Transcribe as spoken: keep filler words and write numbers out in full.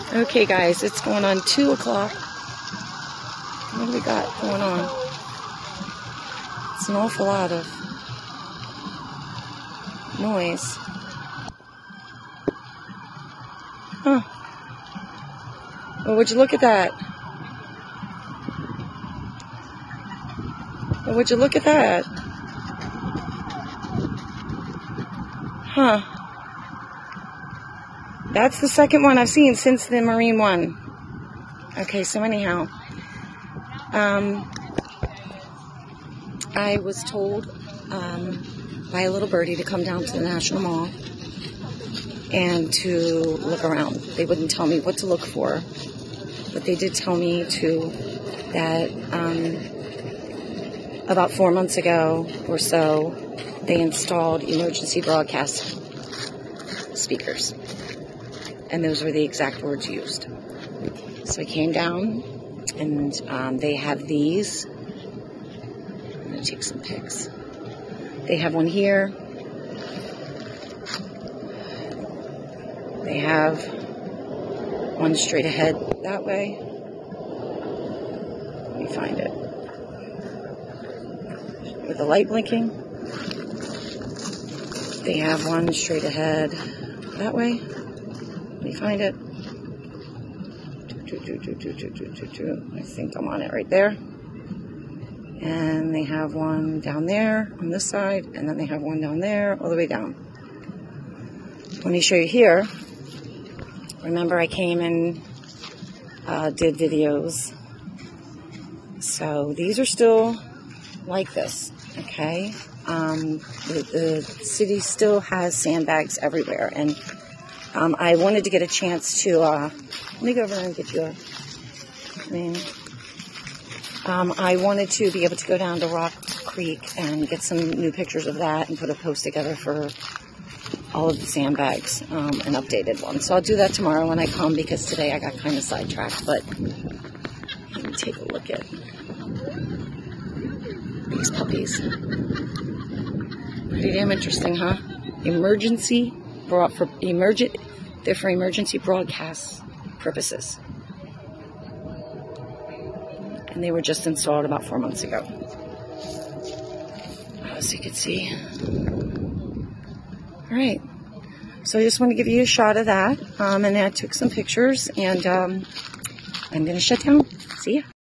Okay, guys, it's going on two o'clock. What do we got going on? It's an awful lot of noise. Huh. Well, would you look at that? Well, would you look at that? Huh. That's the second one I've seen since the marine one. Okay, so anyhow, um, I was told um, by a little birdie to come down to the National Mall and to look around. They wouldn't tell me what to look for, but they did tell me to that um, about four months ago or so, they installed emergency broadcast speakers. And those were the exact words used. So I came down, and um, they have these. I'm going to take some pics. They have one here. They have one straight ahead that way. Let me find it. With the light blinking. They have one straight ahead that way. Let me find it. I think I'm on it right there. And they have one down there on this side, and then they have one down there all the way down. Let me show you here. Remember, I came and uh, did videos. So these are still like this, okay? Um, the, the city still has sandbags everywhere, and um, I wanted to get a chance to, uh, let me go over and get you a, I mean, um, I wanted to be able to go down to Rock Creek and get some new pictures of that and put a post together for all of the sandbags, um, an updated one. So I'll do that tomorrow when I come, because today I got kind of sidetracked, but let me take a look at these puppies. Pretty damn interesting, huh? Emergency brought for emergent, they're for emergency broadcast purposes. And they were just installed about four months ago. As you can see. All right. So I just want to give you a shot of that. Um, and I took some pictures, and um, I'm going to shut down. See ya.